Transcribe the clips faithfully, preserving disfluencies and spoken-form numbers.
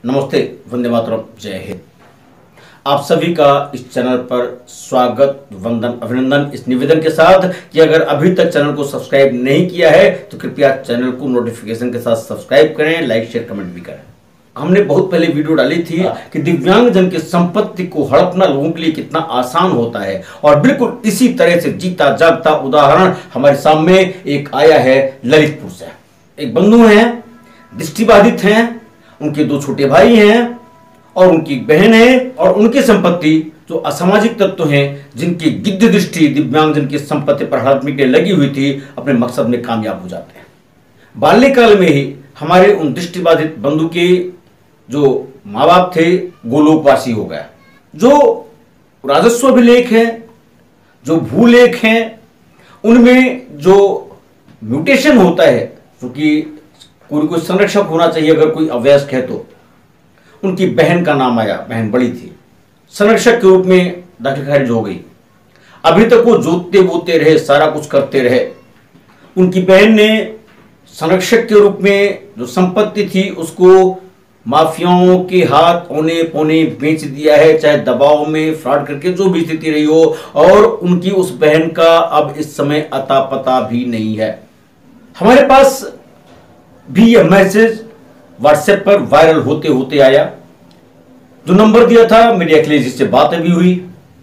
नमस्ते, वंदे मातरम, जय हिंद। आप सभी का इस चैनल पर स्वागत, वंदन, अभिनंदन इस निवेदन के साथ कि अगर अभी तक चैनल को सब्सक्राइब नहीं किया है तो कृपया चैनल को नोटिफिकेशन के साथ सब्सक्राइब करें, लाइक शेयर कमेंट भी करें। हमने बहुत पहले वीडियो डाली थी कि दिव्यांगजन की संपत्ति को हड़पना लोगों के लिए कितना आसान होता है, और बिल्कुल इसी तरह से जीता जागता उदाहरण हमारे सामने एक आया है ललितपुर से। एक बंधु हैं, दृष्टिबाधित हैं, उनके दो छोटे भाई हैं और उनकी बहन है, और उनकी संपत्ति जो असामाजिक तत्व हैं जिनकी गिद्ध दृष्टि दिव्यांगजन की संपत्ति पर हड़पने के लगी हुई थी, अपने मकसद में कामयाब हो जाते हैं। बाल्यकाल में ही हमारे उन दृष्टिबाधित बंधु के जो माँ बाप थे गोलोकवासी हो गया। जो राजस्व अभिलेख है, जो भूलेख हैं, उनमें जो म्यूटेशन होता है, क्योंकि कोई कोई संरक्षक होना चाहिए अगर कोई अवयस्क है तो, उनकी बहन का नाम आया। बहन बड़ी थी, संरक्षक के रूप में दाखिल खारिज हो गई। अभी तक वो जोतते बोते रहे, सारा कुछ करते रहे। उनकी बहन ने संरक्षक के रूप में जो संपत्ति थी उसको माफियाओं के हाथ औने पौने बेच दिया है, चाहे दबाव में फ्रॉड करके, जो भी स्थिति रही हो। और उनकी उस बहन का अब इस समय अता पता भी नहीं है। हमारे पास भी यह मैसेज व्हाट्सएप पर वायरल होते होते आया। जो नंबर दिया था मेरी अखिलेश जी से बातें भी हुई,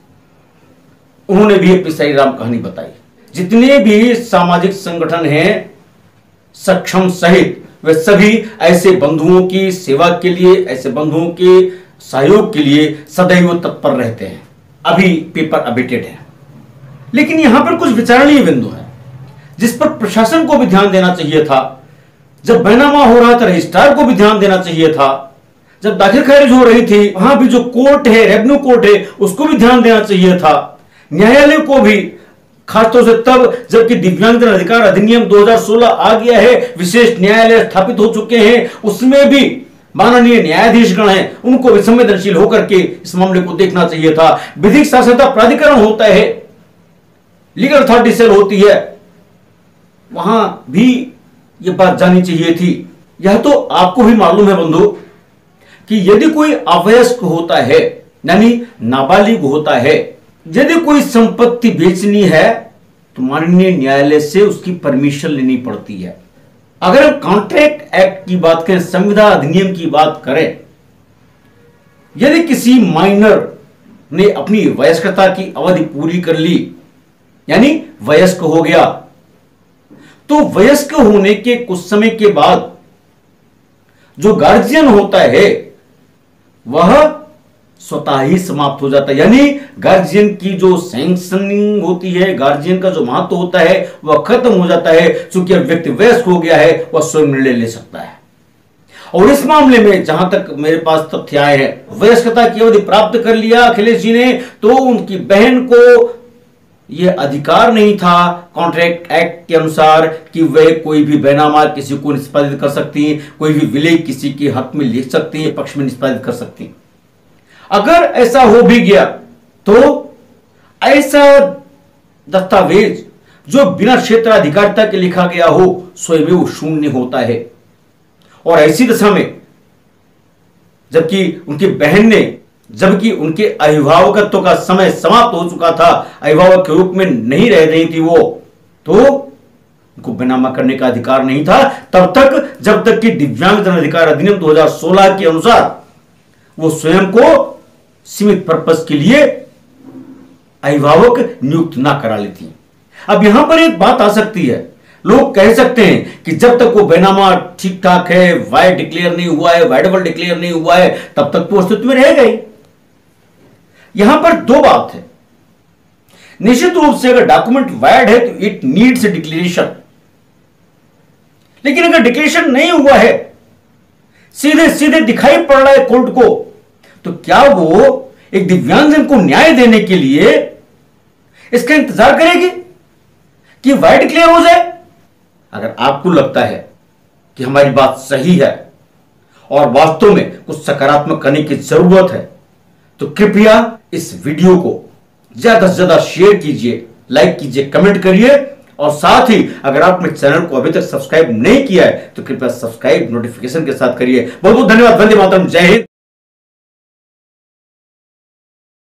उन्होंने भी अपनी सारी राम कहानी बताई। जितने भी सामाजिक संगठन हैं सक्षम सहित, वे सभी ऐसे बंधुओं की सेवा के लिए, ऐसे बंधुओं के सहयोग के लिए सदैव तत्पर रहते हैं। अभी पेपर अपडेटेड है, लेकिन यहां पर कुछ विचारणीय बिंदु है जिस पर प्रशासन को भी ध्यान देना चाहिए था। जब बैनामा हो रहा था, रजिस्ट्रार को भी ध्यान देना चाहिए था। जब दाखिल खारिज हो रही थी, वहां भी जो कोर्ट है, रेवेन्यू कोर्ट है, उसको भी ध्यान देना चाहिए था। न्यायालय को भी, खासतौर से तब जबकि दिव्यांगजन अधिकार अधिनियम दो हज़ार सोलह आ गया है, विशेष न्यायालय स्थापित हो चुके हैं, उसमें भी माननीय न्यायाधीशगण हैं, उनको भी संवेदनशील होकर के इस मामले को देखना चाहिए था। विधिक साक्षरता प्राधिकरण होता है, लीगल अथॉरिटी सेल होती है, वहां भी यह बात जानी चाहिए थी। यह तो आपको भी मालूम है बंधु कि यदि कोई अवयस्क होता है, यानी नाबालिग होता है, यदि कोई संपत्ति बेचनी है तो माननीय न्यायालय से उसकी परमिशन लेनी पड़ती है। अगर हम कॉन्ट्रैक्ट एक्ट की बात करें, संविदा अधिनियम की बात करें, यदि किसी माइनर ने अपनी वयस्कता की अवधि पूरी कर ली, यानी वयस्क हो गया, तो वयस्क होने के कुछ समय के बाद जो गार्जियन होता है वह स्वतः ही समाप्त हो जाता है। यानी गार्जियन की जो सैंक्शनिंग होती है, गार्जियन का जो महत्व होता है, वह खत्म हो जाता है। चूंकि अब व्यक्ति वयस्क हो गया है, वह स्वयं निर्णय ले सकता है। और इस मामले में जहां तक मेरे पास तथ्य आए हैं, वयस्कता की अवधि प्राप्त कर लिया अखिलेश जी ने, तो उनकी बहन को यह अधिकार नहीं था कॉन्ट्रैक्ट एक्ट के अनुसार कि वह कोई भी बैनामा किसी को निष्पादित कर सकती हैं, कोई भी विलेख किसी के हक में लिख सकती हैं, पक्ष में निष्पादित कर सकती हैं। अगर ऐसा हो भी गया तो ऐसा दस्तावेज जो बिना क्षेत्राधिकारिता के लिखा गया हो, स्वयं वो शून्य होता है। और ऐसी दशा में जबकि उनकी बहन ने, जबकि उनके अभिभावकत्व का समय समाप्त हो चुका था, अभिभावक के रूप में नहीं रह रही थी वो, तो उनको बैनामा करने का अधिकार नहीं था तब तक जब तक कि दिव्यांगजन अधिकार अधिनियम दो हज़ार सोलह के अनुसार वो स्वयं को सीमित पर्पस के लिए अभिभावक नियुक्त ना करा लेती। अब यहां पर एक बात आ सकती है, लोग कह सकते हैं कि जब तक वो बैनामा ठीक ठाक है, वाइड डिक्लेयर नहीं हुआ है, वाइडेबल डिक्लेयर नहीं हुआ है, तब तक तो अस्तित्व में रहेगा ही। यहां पर दो बात है। निश्चित रूप से अगर डॉक्यूमेंट वाइड है तो इट नीड्स डिक्लेरेशन, लेकिन अगर डिक्लेरेशन नहीं हुआ है, सीधे सीधे दिखाई पड़ रहा है कोर्ट को, तो क्या वो एक दिव्यांगजन को न्याय देने के लिए इसका इंतजार करेगी कि वाइड डिक्लेयर हो जाए? अगर आपको लगता है कि हमारी बात सही है और वास्तव में कुछ सकारात्मक करने की जरूरत है, तो कृपया इस वीडियो को ज्यादा से ज्यादा शेयर कीजिए, लाइक कीजिए, कमेंट करिए और साथ ही अगर आपने चैनल को अभी तक सब्सक्राइब नहीं किया है तो कृपया सब्सक्राइब नोटिफिकेशन के साथ करिए। बहुत बहुत धन्यवाद। वंदे मातरम। जय हिंद।